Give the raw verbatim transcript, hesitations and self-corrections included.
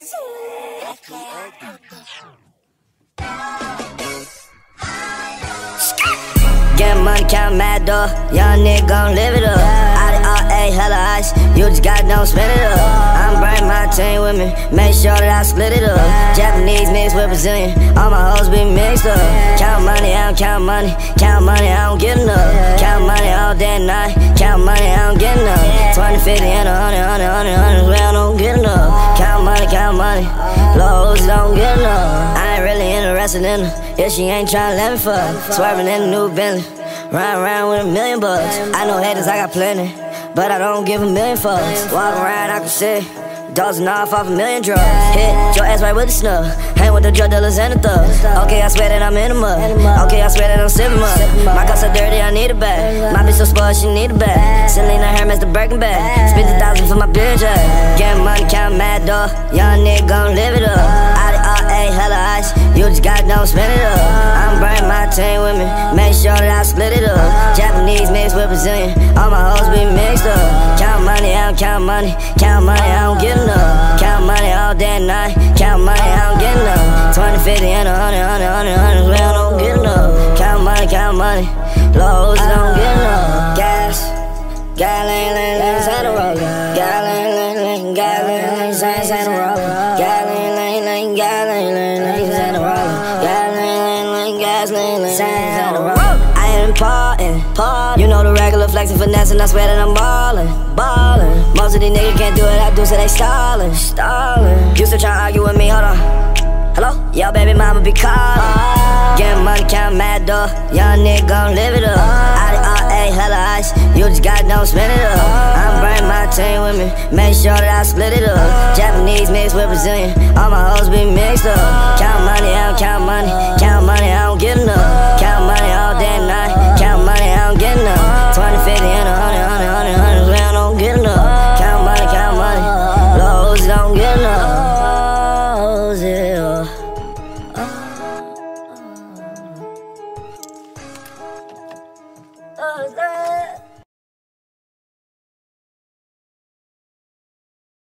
Getting money, count mad dog. Young nigga gon' live it up. I did all A, hella ice. You just got don't spin it up. I'm bringing my team with me. Make sure that I split it up. Japanese mixed with Brazilian. All my hoes be mixed up. Count money, I don't count money. Count money, I don't get enough. Count money all day and night. Count money, I don't get enough. Twenty, fifty, and a hundred, hundred, hundred, hundred. We don't get enough. Count money, count money. Lows don't get enough. I ain't really interested in her if she ain't tryna let me fuck. Swerving in a new Bentley. Run around with a million bucks. I know haters, I got plenty, but I don't give a million fucks. Walk around, I can see dozing off off a million drugs. Hit your ass right with the snub. Hang with the drug dealers and the thugs. Okay, I swear that I'm in the mud. Okay, I swear that I'm sipping mud. My cups are dirty, I need a bag. My bitch so spoiled, she need a bag. Selena Hermes, the Birkin bag. Spent a thousand for my bitch. Getting money, count mad dog. Young nigga gon' live it up. I did all A, hella ice. You just got don't spin it up. I'm bringing my team with me. Make sure that I split it up. Japanese mixed with Brazilian. All my hoes be mixed up. Count money, I don't count money. Count money, I don't get enough. Count money all day and night. Count money, I don't get enough. Twenty, fifty, and a hundred, hundred, hundred, hundred. We don't get enough. Count money, count money. Lows don't get enough. Gas, gasoline, lean, lean, inside the road. Gasoline, lean, lean, gasoline, lean, inside the road. Gasoline, lean, lean, gasoline, lean, lean, inside the road. Gasoline, lean, lean, gasoline, lean, inside the road. I ain't important. You know the regular flexing, finessing. I swear that I'm ballin', ballin'. Most of these niggas can't do it, I do, so they stallin', stallin'. You still tryna argue with me? Hold on. Hello? Yo, baby mama be callin'. Getting money, count mad dog. Young nigga gon' live it up. I did all A, hella ice. You just got don't spin it up. I'm bringing my team with me. Make sure that I split it up. Japanese mixed with Brazilian. All my hoes be mixed up. Count money, I don't count money. Count money, I don't get enough. Count money all day and night. Count money, I don't get enough. Twenty, fifty, and a hundred, hundred, hundred, hundred. We don't get enough. Count money, count money. Lows don't get enough. Lows, yeah. Oh,